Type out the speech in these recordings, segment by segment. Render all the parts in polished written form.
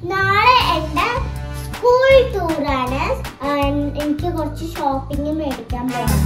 നാളെ എൻ്റെ സ്കൂൾ ടൂറാണ്. എനിക്ക് കുറച്ച് ഷോപ്പിംഗ് മേടിക്കാൻ പോകണം.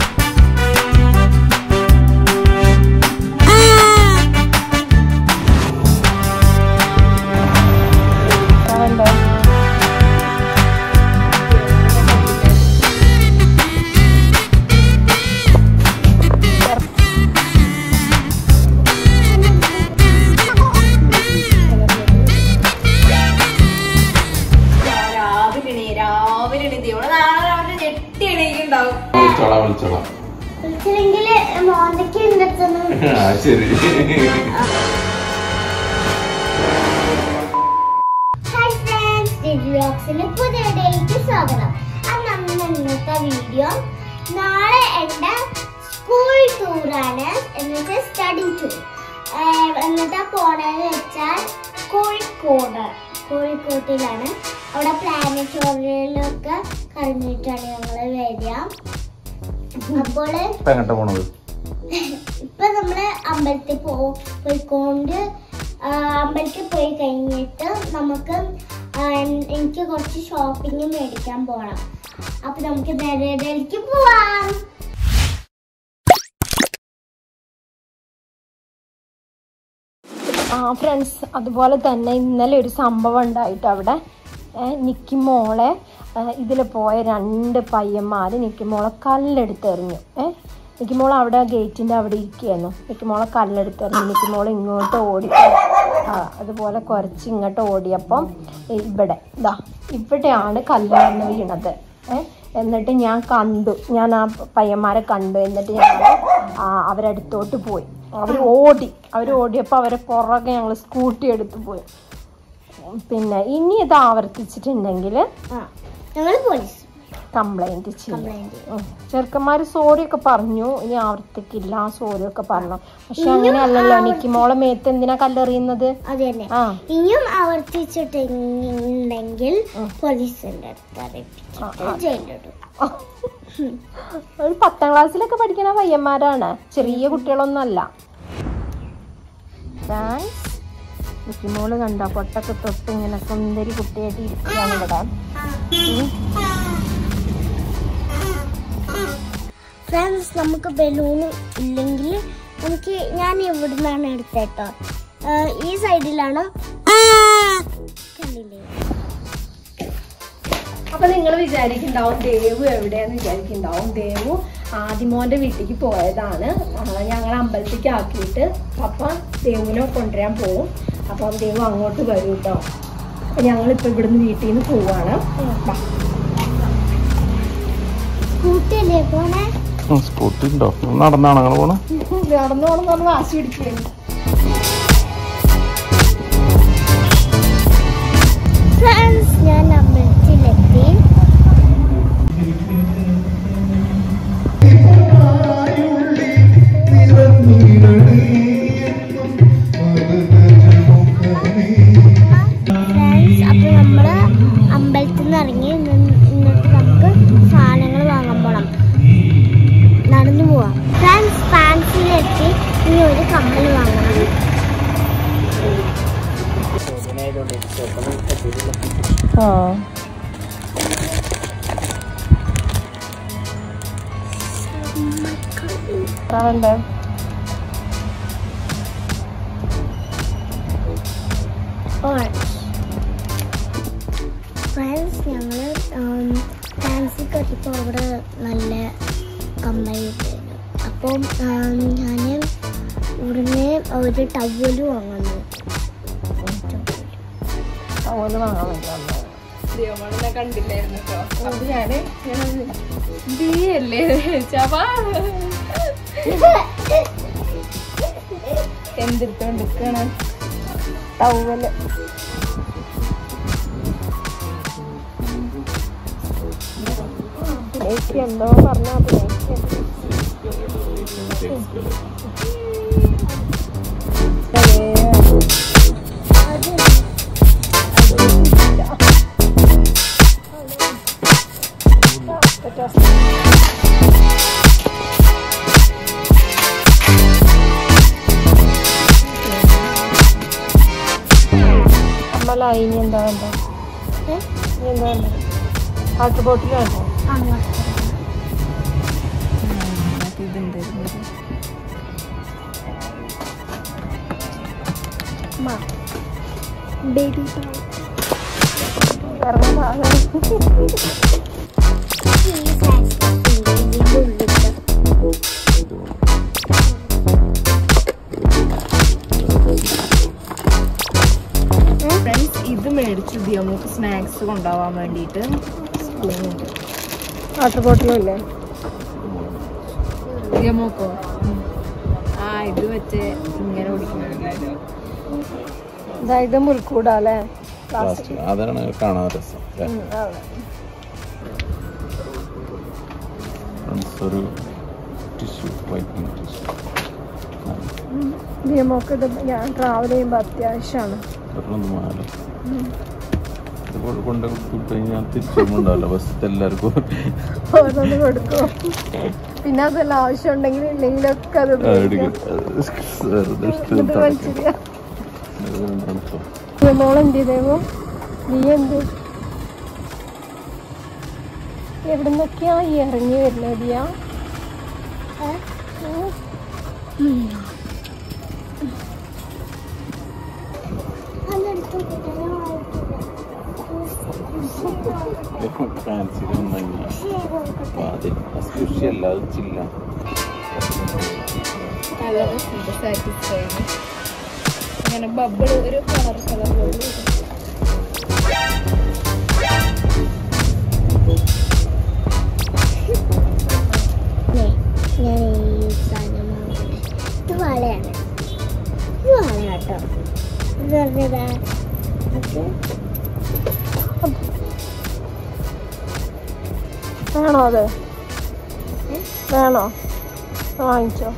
സ്വാഗതം. ഇന്നത്തെ വീഡിയോ നാളെ എൻ്റെ സ്കൂൾ ടൂറാണ്, എന്നിട്ട് സ്റ്റഡി ടൂർ. എന്നിട്ട് പോണെന്ന് വെച്ചാൽ കോഴിക്കോട്ടിലാണ്. അവിടെ പ്ലാനറ്റോറിയലൊക്കെ കഴിഞ്ഞിട്ടാണ് ഞങ്ങള് വരിക. അപ്പോൾ ഇപ്പൊ നമ്മള് അമ്പലത്തിൽ പോയിക്കൊണ്ട് അമ്പലത്തിൽ പോയി കഴിഞ്ഞിട്ട് എനിക്ക് കുറച്ച് ഷോപ്പിംഗ് മേടിക്കാൻ പോകണം. അപ്പൊ നമുക്ക് നേരേക്ക് പോവാം. ഫ്രണ്ട്സ്, അതുപോലെ തന്നെ ഇന്നലെ ഒരു സംഭവം ഉണ്ടായിട്ട് അവിടെ നിക്കിമോളെ ഇതിൽ പോയ 2 പയ്യന്മാർ നിക്കിമോളെ കല്ലെടുത്തെറിഞ്ഞു. നിക്കിമോൾ അവിടെ ഗേറ്റിൻ്റെ അവിടെ ഇരിക്കുകയായിരുന്നു. നിക്കിമോളെ കല്ലെടുത്തെറിഞ്ഞു. നിക്കിമോൾ ഇങ്ങോട്ട് ഓടി, അതുപോലെ കുറച്ച് ഇങ്ങോട്ട് ഓടിയപ്പം ഇവിടെയാണ് കല്ല് വന്ന് വീണത്. എന്നിട്ട് ഞാൻ ആ പയ്യന്മാരെ കണ്ടു. എന്നിട്ട് ഞങ്ങൾ അവരടുത്തോട്ട് പോയി. അവർ ഓടിയപ്പോൾ അവരെ പുറകെ ഞങ്ങൾ സ്കൂട്ടി എടുത്ത് പോയി. പിന്നെ ഇനി ഇത് ആവർത്തിച്ചിട്ടുണ്ടെങ്കിൽ കംപ്ലൈന്റ് ചെയ്യും. ചെറുക്കന്മാര് സോറിയൊക്കെ പറഞ്ഞു, ഇനി ആവർത്തിക്കില്ല സോറിയൊക്കെ പറഞ്ഞു. പക്ഷെ അങ്ങനെയല്ലല്ലോ, എനിക്ക് മോളെ മേത്ത് എന്തിനാ കല്ലെറിയുന്നത്? ഇനിയും ആവർത്തിച്ചിട്ടുണ്ടെങ്കിൽ പോലീസിന്റെ ഒരു 10ാം ക്ലാസ്സിലൊക്കെ പഠിക്കുന്ന പയ്യന്മാരാണ്, ചെറിയ കുട്ടികളൊന്നുമല്ല. മോള് കണ്ടോ പൊട്ടൊക്കെ തൊട്ട് ഇങ്ങനെ സുന്ദരി കുട്ടിയായിട്ട് ഇരിക്കുകയാണ് ഇവിടെ. ഫ്രണ്ട്സ്, നമുക്ക് ബലൂൺ ഇല്ലെങ്കിൽ ഞാൻ ഇവിടുന്നാണ് എടുത്തേട്ടോ. ഈ സൈഡിലാണ്. അപ്പൊ നിങ്ങൾ വിചാരിക്കുന്നുണ്ടാവും ദേവു എവിടെയാന്ന് വിചാരിക്കുന്നുണ്ടാവും. ദേവു ആദിമോന്റെ വീട്ടിലേക്ക് പോയതാണ്. ഞങ്ങൾ അമ്പലത്തേക്ക് ആക്കിയിട്ട് പപ്പ ദേവുവിനെ കൊണ്ടുവരാൻ പോവും. അപ്പം ദേവു അങ്ങോട്ട് വരും കേട്ടോ. അപ്പൊ ഞങ്ങളിപ്പോ ഇവിടുന്ന് വീട്ടിൽ നിന്ന് പോവാണ്. സ്കൂട്ടി ഉണ്ടോ? നടന്നാണ് ഞങ്ങൾ പോണേ. നടന്നു പോകണം നമ്മൾ വാശി പിടിക്കുകയാണ്. ഞാൻ അമ്പലത്തിലെത്തി. അപ്പൊ നമ്മള് അമ്പലത്തിൽ നിന്ന് ഇറങ്ങി. എന്നിട്ട് നമുക്ക് സാധനങ്ങൾ വാങ്ങാൻ പോണം. നടന്നു പോവാം. ഫാൻസിലെത്തി. ഇനി ഒരു കമ്മൽ വാങ്ങണം. ഫ്രണ്ട്സ്, ഞങ്ങള് ഫാൻസി കെട്ടിപ്പോൾ അവിടെ നല്ല കമ്മൽ കിട്ടുന്നു. അപ്പം ഞാൻ ഉടനെ ഒരു ടവല് വാങ്ങുന്നു. കണ്ടില്ലായിരുന്നു കേട്ടോ. അപ്പൊ ഞാന് എന്തിട്ടോണ്ടിരിക്കാണ് ടവല്. എന്തോ പറഞ്ഞ ഇനി എന്താ വേണ്ട? ഇനി എന്താ വേണ്ട? വാട്ടർ ബോട്ടിൽ വേണ്ടോ? ഇതുണ്ട് ബേബി ഫ്രണ്ട്സ്, ഇത് മേടിച്ചു ദിയമോക്ക് സ്നാക്സ് കൊണ്ടുപോകാൻ വേണ്ടിയിട്ട്. സ്പൂണുണ്ട്. വാട്ടർ ബോട്ടിലും ഇല്ലേ ദിയമോക്കോ? ഇത് വെച്ച് ഇങ്ങനെ കുടിക്കുന്നത്. ഇത് മുൽക്കൂടല്ലേ? അതാണ് കാണാൻ രസം. ഒരു ടിഷ്യൂ, വൈറ്റിംഗ് ടിഷ്യൂ. ദിയമോക്ക് ഇത് ഞാൻ ട്രാവൽ ചെയ്യുമ്പോൾ അത്യാവശ്യമാണ്. കൊണ്ട് കഴിഞ്ഞാൽ തിരിച്ചുണ്ടാവില്ല. ബസ്സിൽ എല്ലാവർക്കും ഓരോന്ന് കൊടുക്കും. പിന്നെ അതെല്ലാം ആവശ്യം ഉണ്ടെങ്കിൽ ഇല്ലെങ്കിലൊക്കെ അത് മോളെന്ത് ചെയ്തേവോ? നീ എന്ത് എവിടെ നിന്നൊക്കെയാ ഈ ഇറങ്ങി വരുന്നത്? ദിയ ഇങ്ങനെ ബബിൾ ഒരു കളർ ഞാൻ ഈ സാധനം ഇത് വളയാണ്. ഇത് വള കേട്ടോ. ഇത് പറഞ്ഞതാ വേണോ? അത് വേണോ? വാങ്ങിച്ചോ.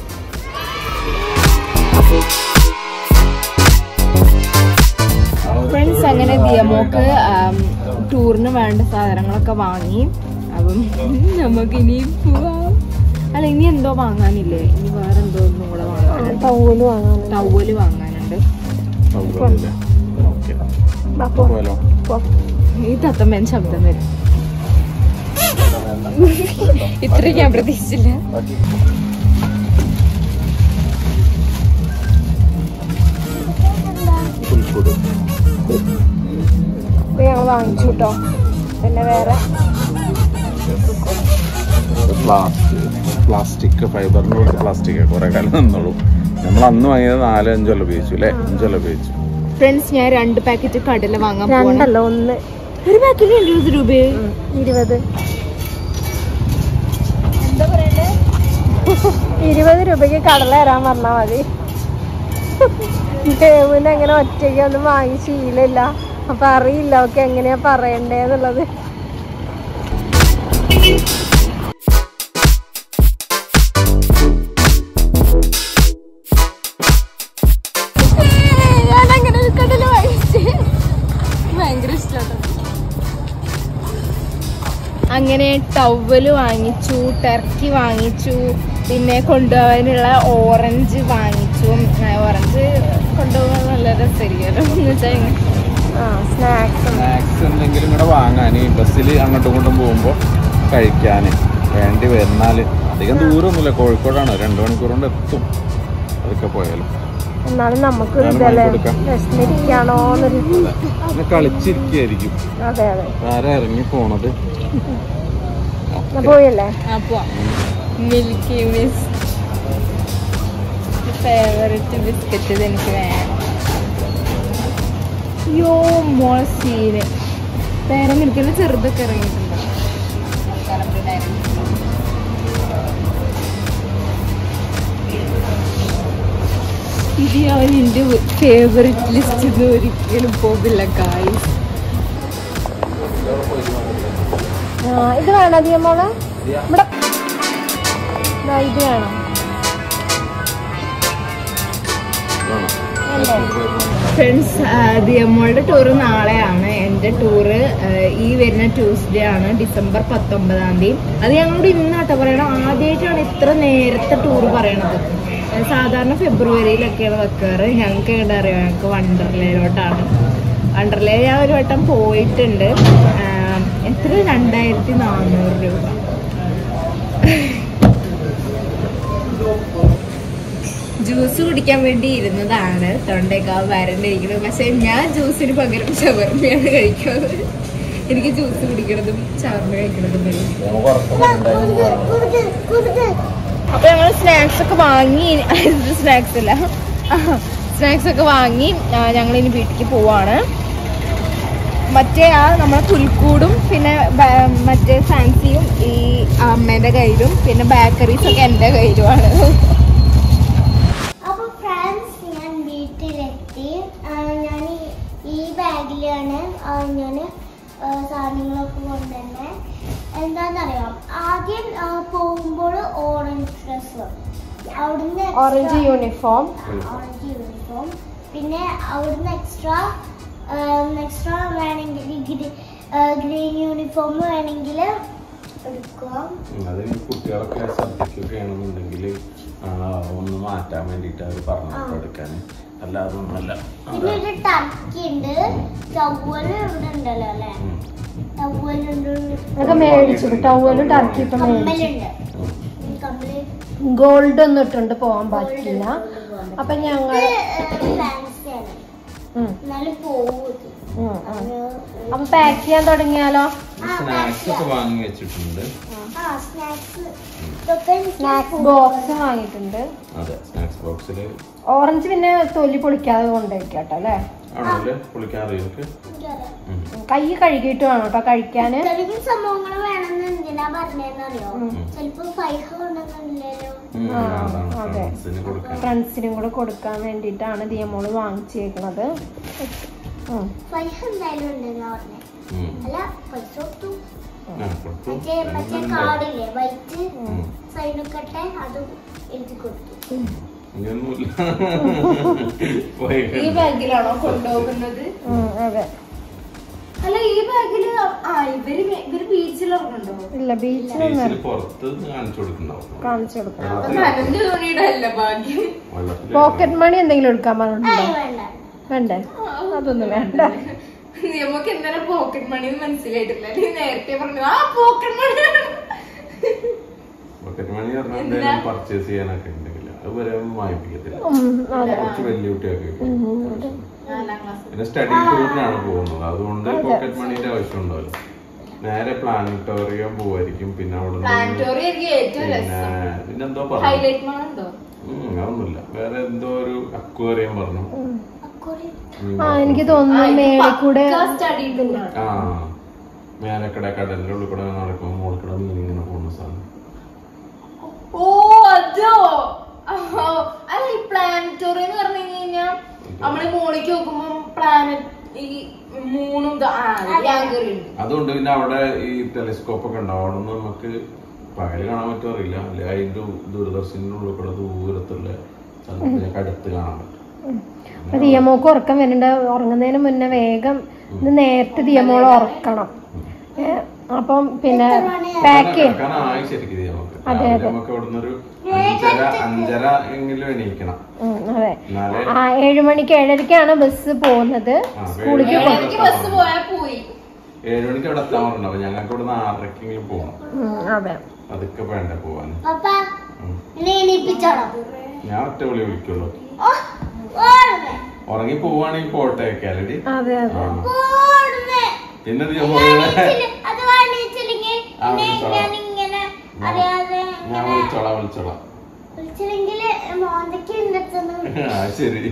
ഫ്രണ്ട്സ്, അങ്ങനെ ദിയമോക്ക് ടൂറിന് വേണ്ട സാധനങ്ങളൊക്കെ വാങ്ങി. അപ്പം നമുക്ക് ഇനി പോവാം. അല്ല, ഇനി എന്തോ വാങ്ങാനില്ലേ? ഇനി വേറെ എന്തോ ഒന്നും കൂടെ വാങ്ങാനുണ്ട്. ടവല് വാങ്ങാനുണ്ട്. ഈ തത്തമ്മേൻ ശബ്ദം വരും. ഇത്രയും ഞാൻ പ്രതീക്ഷിച്ചില്ല. ഞങ്ങൾ വാങ്ങിച്ചു കേട്ടോ. പിന്നെ വേറെ പ്ലാസ്റ്റിക്, ഫൈബറിന്റെ പ്ലാസ്റ്റിക് കുറെ കാലം നിന്നോളൂ. നമ്മൾ അന്ന് വാങ്ങിയത് 4-5 കൊല്ലം ഉപയോഗിച്ചു അല്ലേ? 5 കൊല്ലം ഉപയോഗിച്ചു. ഫ്രണ്ട്സ്, ഞാൻ 2 പാക്കറ്റ് കടല വാങ്ങാൻ പോകണല്ലോ. ഒരു പാക്കറ്റ് 20 രൂപ. 20 എന്താ പറയണ്ടേ? 20 രൂപയ്ക്ക് കടല തരാൻ പറഞ്ഞാൽ മതി. ദേവുവിന് അങ്ങനെ ഒറ്റയ്ക്ക് ഒന്നും വാങ്ങി ശീലമില്ല. അപ്പൊ അറിയില്ല ഒക്കെ എങ്ങനെയാ പറയണ്ടേന്നുള്ളത്. ഞാനങ്ങനെ ഒരു കടല വാങ്ങിച്ച് ഭയങ്കര ഇഷ്ടമാണ്. അങ്ങനെ ടവല് വാങ്ങിച്ചു, ടർക്കി വാങ്ങിച്ചു, പിന്നെ കൊണ്ടുപോകാനുള്ള ഓറഞ്ച് വാങ്ങിച്ചു. ഓറഞ്ച് കൊണ്ടുപോകാൻ നല്ല രസമായിരിക്കുമല്ലോ എന്ന് വെച്ചാൽ സ്നാക്സ് എന്തെങ്കിലും ഇവിടെ വാങ്ങാൻ ബസ്സിൽ അങ്ങോട്ടും ഇങ്ങോട്ടും പോകുമ്പോൾ കഴിക്കാൻ വേണ്ടി വരുന്നാൽ അധികം ദൂരമൊന്നുമില്ല. കോഴിക്കോടാണ്, 2 മണിക്കൂർ കൊണ്ട് എത്തും. അതൊക്കെ പോയാലും എന്നാലും നമുക്കൊരു കളിച്ചിരിക്കുകയായിരിക്കും. അതെ അതെ, ആരാ ഇറങ്ങി പോണത്? പോയല്ലേ? മിൽക്കി മിസ്റ്റ് ഫേവറേറ്റ് ബിസ്ക്കറ്റ് ഇത് എനിക്ക് വേണം. യോ മോളെ സീന് പേര മിൽക്കിന്റെ ചെറുതൊക്കെ ഇറങ്ങിയിട്ടുണ്ട്. ഇത് അവൻ എൻ്റെ ഫേവറേറ്റ് ലിസ്റ്റ് ഒരിക്കലും പോകില്ല ഗായ്സ്. ഇത് വേണം അധികം മോളെ? ഇവിടെ ഇത് വേണം. ഫ്രണ്ട്സ്, ദിയമ്മോളുടെ ടൂറ് നാളെയാണ്. എൻ്റെ ടൂറ് ഈ വരുന്ന ട്യൂസ്ഡേ ആണ്, December 19. അത് ഞങ്ങളോട് ഇന്നാട്ടോ പറയണം. ആദ്യമായിട്ടാണ് ഇത്ര നേരത്തെ ടൂറ് പറയണത്. സാധാരണ ഫെബ്രുവരിയിലൊക്കെയാണ് വെക്കാറ്. ഞങ്ങൾക്ക് ഇവിടെ അറിയാം, ഞങ്ങൾക്ക് വണ്ടർലയിലോട്ടാണ്. വണ്ടർലേ ഞാൻ ഒരു വട്ടം പോയിട്ടുണ്ട്. എത്ര 2400 രൂപ. ജ്യൂസ് കുടിക്കാൻ വേണ്ടി ഇരുന്നതാണ്, തൊണ്ടയൊക്കെ വരണ്ടിരിക്കുന്നത്. പക്ഷെ ഞാൻ ജ്യൂസിന് പകരം ഷവർമ്മയാണ് കഴിക്കുന്നത്. എനിക്ക് ജ്യൂസ് കുടിക്കണതും ഷവർമ്മ കഴിക്കണതും വരും. അപ്പൊ ഞങ്ങൾ സ്നാക്സ് ഒക്കെ വാങ്ങി, സ്നാക്സ് അല്ല സ്നാക്സ് ഒക്കെ വാങ്ങി ഞങ്ങളിനി വീട്ടിലേക്ക് പോവാണ്. മറ്റേ നമ്മളെ പുൽക്കൂടും പിന്നെ മറ്റേ ഫാൻസിയും ഈ അമ്മേന്റെ കയ്യിലും പിന്നെ ബേക്കറീസ് ഒക്കെ എൻ്റെ കയ്യിലുമാണ്. അപ്പൊ ഫ്രണ്ട്സ് ഞാൻ വീട്ടിലെത്തി. ഞാൻ ഈ ബാഗിലാണ് ഞാൻ സാധനങ്ങളൊക്കെ കൊണ്ടുതന്നെ. എന്താണെന്നറിയാം, ആദ്യം പോകുമ്പോൾ ഓറഞ്ച് ഡ്രസ്സ്, അവിടുന്ന് ഓറഞ്ച് യൂണിഫോം, പിന്നെ അവിടുന്ന് എക്സ്ട്രാ വേണമെങ്കിൽ ഗ്രീൻ യൂണിഫോം വേണമെങ്കിൽ എടുക്കാം. അത് കുട്ടികളൊക്കെ സദ്യക്കൊക്കെ ആണെന്നുണ്ടെങ്കിൽ ഒന്ന് മാറ്റാൻ വേണ്ടിട്ട് അവർ പറഞ്ഞു എടുക്കാൻ, അല്ലാതെ ഒന്നല്ല. പിന്നെ ഒരു ടർക്കി ഉണ്ട്, ടവല് ഇവിടെ ഉണ്ടല്ലോ അല്ലേ, ടവലുണ്ട്, മേടിച്ചു. ടവലും ടർക്കി ഇപ്പൊ കമ്മലുണ്ട്. ഗോൾഡ് ഒന്നും ഇട്ടുണ്ട് പോവാൻ പറ്റില്ല. അപ്പൊ ഞങ്ങൾ അപ്പൊ പാക്ക് ചെയ്യാൻ തുടങ്ങിയാലോ? സ്നാക്സ് ഒക്കെ വാങ്ങി വെച്ചിട്ടുണ്ട്. സ്നാക്സ് ബോക്സ് വാങ്ങിയിട്ടുണ്ട്. അതെ, സ്നാക്സ് ബോക്സില് ഓറഞ്ച് പിന്നെ തൊലി പൊളിക്കാതെ കൊണ്ടുവയ്ക്കാട്ടോ അല്ലേ? കൈ കഴുകിയിട്ട് വേണം കേട്ടോ കഴിക്കാന്. സംഭവങ്ങൾ വേണമെന്ന് എന്തിനാ പറഞ്ഞറിയോ? ചിലപ്പോ പൈസ കൊണ്ടൊന്നുമില്ലല്ലോ. അതെ, ഫ്രണ്ട്സിനും കൂടെ കൊടുക്കാൻ വേണ്ടിട്ടാണ് ദിയമോള് വാങ്ങിച്ചേക്കണത്. പൈസ എന്തായാലും ഉണ്ടെന്നാ പറഞ്ഞേ. അല്ല, പൈസ കൊടുത്തു. മറ്റേ കാർഡില്ലേ വൈറ്റ് സൈനൊക്കെ അതും എഴുതി കൊടുത്തു. ഈ ബാഗിലാണോ കൊണ്ടുപോകുന്നത്? അതെ. അല്ല, ഈ ബാഗില് ഇവര് ബീച്ചിൽ ഇറങ്ങുന്നുണ്ടോ? ഇല്ല, ബീച്ചിലൊന്നും കാണിച്ചു കൊടുക്കണം. പോക്കറ്റ് മണി എന്തെങ്കിലും എടുക്കാൻ പറഞ്ഞിട്ടുണ്ടോ? വേണ്ടേ? അതൊന്നും വേണ്ട. നമുക്ക് എന്തായാലും പോക്കറ്റ് മണി മനസ്സിലായിട്ടില്ല. നേരത്തെ പറഞ്ഞു ആ പോക്കറ്റ് മണി പർച്ചേസ് ചെയ്യാനൊക്കെ ഉണ്ടെങ്കിൽ അത് വരെ വാങ്ങിപ്പിക്കത്തില്ല. കുറച്ച് വലിയ കുട്ടിയൊക്കെ പിന്നെ സ്റ്റഡി ടൂറിനാണ് പോകുന്നത്, അതുകൊണ്ട് പോക്കറ്റ് മണിന്റെ ആവശ്യം ഉണ്ടാവില്ല. നേരെ പ്ലാനറ്റോറിയം പോവായിരിക്കും. പിന്നെ അവിടെ പിന്നെന്തോ പറഞ്ഞു, അതൊന്നുമില്ല, വേറെ എന്തോ ഒരു അക്വേറിയം പറഞ്ഞു. എനിക്ക് തോന്നുന്നു മേലെക്കൂടെ മേലക്കട കടലിന്റെ ഉള്ളിൽ കൂടെ നടക്കുമ്പോ മോളിക്കട മീനിങ്ങനെ പോകുന്ന സാധനം. ഓ, അതോ? അല്ല, ഈ പ്ലാനറ്റോറിയം എന്ന് പറഞ്ഞു കഴിഞ്ഞാൽ നമ്മള് മോളിക്ക് നോക്കുമ്പോ പ്ലാനറ്റ് ഈ മൂന്നും അതുകൊണ്ട് പിന്നെ അവിടെ ഈ ടെലിസ്കോപ്പ് ഒക്കെ ഉണ്ടാവും. അവിടെ നിന്ന് നമുക്ക് പകല് കാണാൻ പറ്റുമോ അറിയില്ല, അല്ലെ അതിന്റെ ദൂരദർശനുള്ളിൽ കൂടെ ദൂരത്തുള്ള സ്ഥലത്തിനൊക്കെ അടുത്ത് കാണാൻ പറ്റും. ദിയമോക്ക് ഉറക്കം വരുന്നുണ്ട്. ഉറങ്ങുന്നതിന് മുന്നേ വേഗം നേരത്തെ ദിയമോളെ ഉറക്കണം. അപ്പം പിന്നെ പാക്ക് ചെയ്യും. അതെ അതെ, 7 മണിക്ക് 7:30ക്കാണ് ബസ് പോകുന്നത്. സ്കൂളിലേക്ക് 7 മണിക്ക് അവിടെ എത്താൻ പറഞ്ഞു. അപ്പൊ ഞങ്ങൾക്ക് ഇവിടെ 6:30 പോകണം. അതെ, അതൊക്കെ വേണ്ട പോവാൻ. ഞാൻ ഒറ്റ വിളി വിളിക്കുള്ളൂ. ഉറങ്ങി പോവാണെങ്കിൽ പോട്ടെ കാലടി. അതെ അതെ. പിന്നെ ഞാൻ വിളിച്ചോളാം. ശരി.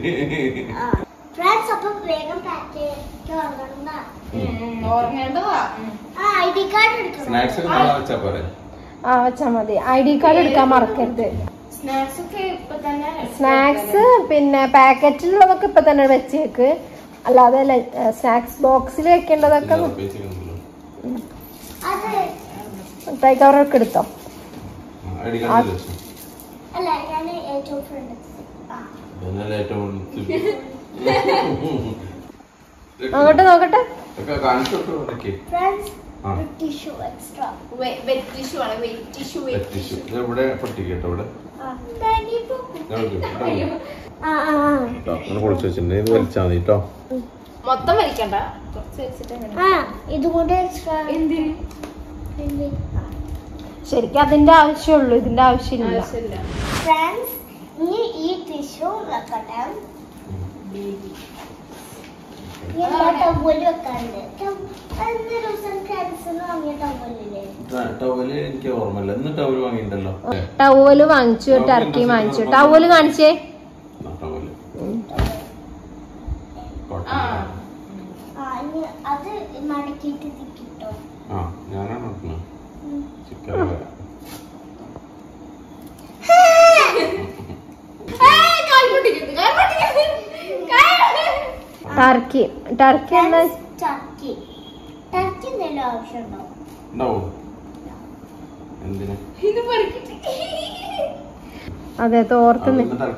സ്നാക്സ് ഒക്കെ നാളെ വെച്ചാ പോരെ? വെച്ചാ മതി. ID കാർഡ് എടുക്കാൻ മറക്കരുത്. സ്നാക്സ് പിന്നെ പാക്കറ്റിലുള്ളതൊക്കെ ഇപ്പൊ തന്നെ വെച്ചേക്ക്. അല്ലാതെ സ്നാക്സ് ബോക്സിൽ വെക്കേണ്ടതൊക്കെ കവറൊക്കെ എടുത്തോ. നോക്കട്ടെ. വലിച്ചാ മതി കേട്ടോ. മൊത്തം വലിക്കണ്ട, കുറച്ച് വെച്ചിട്ട്. ഇതുകൊണ്ട് എക്സ്ട്രാ എന്തിന്? ശരിക്കും അതിന്റെ ആവശ്യമുള്ളൂ, ഇതിന്റെ ആവശ്യമില്ല. ഫ്രണ്ട്സ്, ഇനി ഈ ടിഷ്യൂ വെക്കട്ടെ. എനിക്ക് ഓർമ്മയില്ല. ഇന്ന് ടവല് വാങ്ങിയിട്ടുണ്ടല്ലോ. ടവല് വാങ്ങിച്ചു, ടർക്കി വാങ്ങിച്ചു. ടവല് കാണിച്ചേ. അത് മടക്കിട്ട് കിട്ടോ? ഞാനാണ് ടർക്കി ടർക്കി എന്താ? ടർക്കി ടർക്കി എന്തെങ്കിലും ആവശ്യമുണ്ടോ? അതെ, തോർത്ത്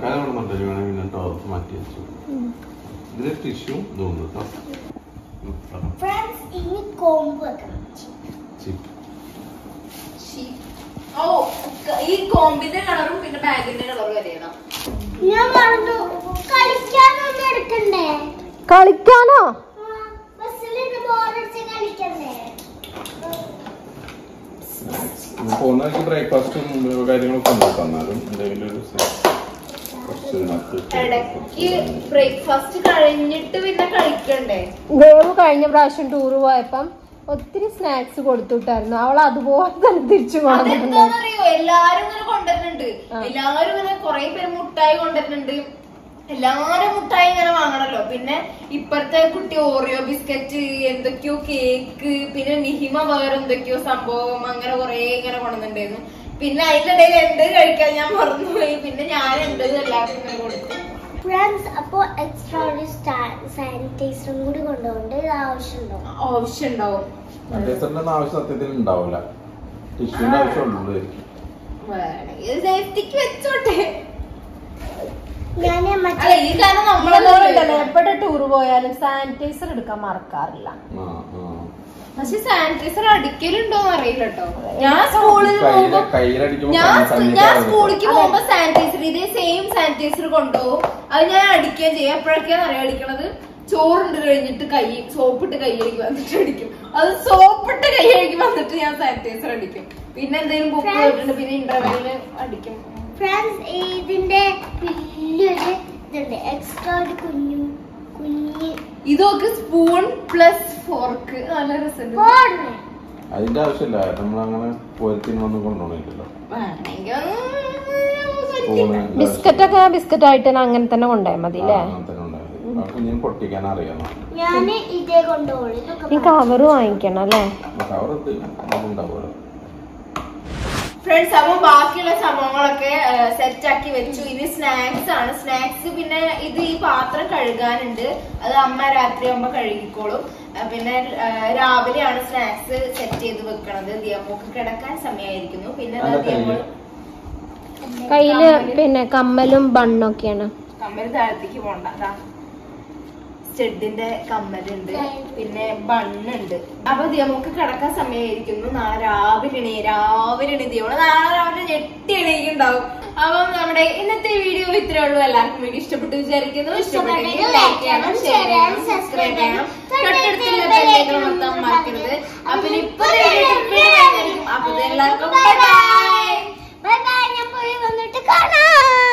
ഇനി കോമ്പ് വെക്കണം. ഈ കോമ്പിന്റെ കളറും പിന്നെ ബാഗിന്റെ കളറും വരെയാണ്. ഞാൻ മറന്നു. കളിക്കാനൊന്നും എടുക്കണ്ടേ? കളിക്കാനോ? ബസ്സിലിരുന്ന് ബോറടിച്ച് കളിക്കണ്ടേ? പോകുന്ന ബ്രേക്ക്ഫാസ്റ്റും കാര്യങ്ങളൊക്കെ ഉണ്ട്. തന്നാലും എന്തെങ്കിലും ഒരു ഇടയ്ക്ക് ബ്രേക്ക്ഫാസ്റ്റ് കഴിഞ്ഞിട്ട് പിന്നെ കഴിക്കണ്ടേ? ദേവ് കഴിഞ്ഞ പ്രാവശ്യം ടൂറ് പോയപ്പം ഒത്തിരി സ്നാക്സ് കൊടുത്തുവിട്ടായിരുന്നു. അവൾ അതുപോലെ തന്നെ തിരിച്ചു കൊണ്ടുവരുന്നറിയോ? എല്ലാരും ഇങ്ങനെ കൊണ്ടുവരുന്നുണ്ട്. എല്ലാരും ഇങ്ങനെ കൊറേ പേര് മുട്ടായി കൊണ്ടുവരുന്നുണ്ട്. എല്ലാരും മുട്ടായി ഇങ്ങനെ വാങ്ങണല്ലോ. പിന്നെ ഇപ്പഴത്തെ കുട്ടി ഓറിയോ ബിസ്ക്കറ്റ്, എന്തൊക്കെയോ കേക്ക്, പിന്നെ നിഹിമ വേറെ എന്തൊക്കെയോ സംഭവം, അങ്ങനെ കൊറേ ഇങ്ങനെ കൊണ്ടുവന്നിട്ടുണ്ടായിരുന്നു. പിന്നെ അതിന്റെ ഇടയിൽ എന്ത് കഴിക്കാൻ ഞാൻ മറന്നുപോയി. പിന്നെ ഞാൻ എന്തെങ്കിലും എല്ലാവർക്കും ഇങ്ങനെ കൊടുത്തു. ഫ്രണ്ട്സ്, അപ്പൊ എക്സ്ട്രാ ഒരു സാനിറ്റൈസറും കൂടി കൊണ്ടുപോകേണ്ട ഇത് ആവശ്യമുണ്ടോ? ആവശ്യമുണ്ടാവും. സത്യത്തിൽ ഉണ്ടാവില്ല. ടിഷ്യൂന്റെ ആവശ്യമുള്ളൂ. സേഫ്റ്റിക്ക് വെച്ചോട്ടെ. ഈ കാരണം നമ്മളെന്തോണ്ടല്ലോ എപ്പോഴും ടൂർ പോയാലും സാനിറ്റൈസർ എടുക്കാൻ മറക്കാറില്ല. പക്ഷെ സാനിറ്റൈസർ അടിക്കലുണ്ടോന്ന് അറിയില്ല കേട്ടോ. ഞാൻ സ്കൂളിലേക്ക് പോകുമ്പോ സാനിറ്റൈസർ ഇതേ സെയിം സാനിറ്റൈസർ കൊണ്ടുപോകും. അത് ഞാൻ അടിക്കുകയും ചെയ്യും. എപ്പോഴൊക്കെയാന്ന് അറിയാം അടിക്കണത്? ചോറുണ്ട് കഴിഞ്ഞിട്ട് സോപ്പിട്ട് കൈയ്യടിക്ക് വന്നിട്ട് അടിക്കും. അത് സോപ്പിട്ട് കൈയ്യടിക്ക് വന്നിട്ട് ഞാൻ സാനിറ്റൈസർ അടിക്കും. പിന്നെ എന്തെങ്കിലും ബുക്ക് പോയിട്ടുണ്ട്, പിന്നെ ഇന്റർവെല്ലിന് അടിക്കും. ഫ്രണ്ട്സ്, ഇതിന്റെ വലിയൊരു ഇതുണ്ട്, എക്സ്ട്രാ ഒരു കുഞ്ഞു ഇതൊക്കെ സ്പൂൺ പ്ലസ് ഫോർക്ക്. നല്ല രസമുണ്ട്. അതിന്റെ ആവശ്യമില്ല. നമ്മളങ്ങനെ പോരത്തിനൊന്നും കൊണ്ടുപോകണില്ലല്ലോ. ബിസ്ക്കറ്റ് ആയിട്ട് അങ്ങനെ തന്നെ കൊണ്ടുപോയാൽ മതി അല്ലേ? പൊട്ടിക്കാൻ അറിയാം. ഞാന് ഇതേ കൊണ്ടുപോകും. ഈ കവറ് വാങ്ങിക്കണം അല്ലേ? ഫ്രണ്ട്സ്, അപ്പൊ ബാക്കിയുള്ള സംഭവങ്ങളൊക്കെ സെറ്റ് ആക്കി വെച്ചു. ഇനി സ്നാക്സ് ആണ്. സ്നാക്സ് പിന്നെ ഇത് ഈ പാത്രം കഴുകാനുണ്ട്. അത് അമ്മ രാത്രി ആകുമ്പോ കഴുകിക്കോളും. പിന്നെ രാവിലെയാണ് സ്നാക്സ് സെറ്റ് ചെയ്ത് വെക്കണത്. ദിയമോക്ക് കിടക്കാൻ സമയമായിരിക്കുന്നു. പിന്നെ കയ്യില് പിന്നെ കമ്മലും ബണ്ണൊക്കെയാണ്. കമ്മല് താഴത്തേക്ക് പോണ്ട. സ്റ്റഡിന്റെ കമ്മലുണ്ട്, പിന്നെ ബണ്ണുണ്ട്. അപ്പൊ ദിയമോക്ക് കിടക്കാൻ സമയമായിരിക്കുന്നു. നാളെ രാവിലെ ദിയമോള് നാളെ രാവിലെ ഞെട്ടി എണീക്കുണ്ടാവും. അപ്പം നമ്മുടെ ഇന്നത്തെ വീഡിയോ ഇത്രേ ഉള്ളൂ. എല്ലാവർക്കും വീഡിയോ ഇഷ്ടപ്പെട്ടു വിചാരിക്കുന്നു. ഇഷ്ടപ്പെട്ടെങ്കിൽ ലൈക്ക് ചെയ്യണം, ഷെയർ ചെയ്യണം, സബ്സ്ക്രൈബ് ചെയ്യണം. തൊട്ടടുത്തുള്ള ബെല്ലൈക്കൺ മൊത്തം മറക്കരുത്. അപ്പൊ ഇപ്പൊ അപ്പൊ എല്ലാവർക്കും ബൈ ബൈ. ഞാൻ പോയി വന്നിട്ട് കാണാം.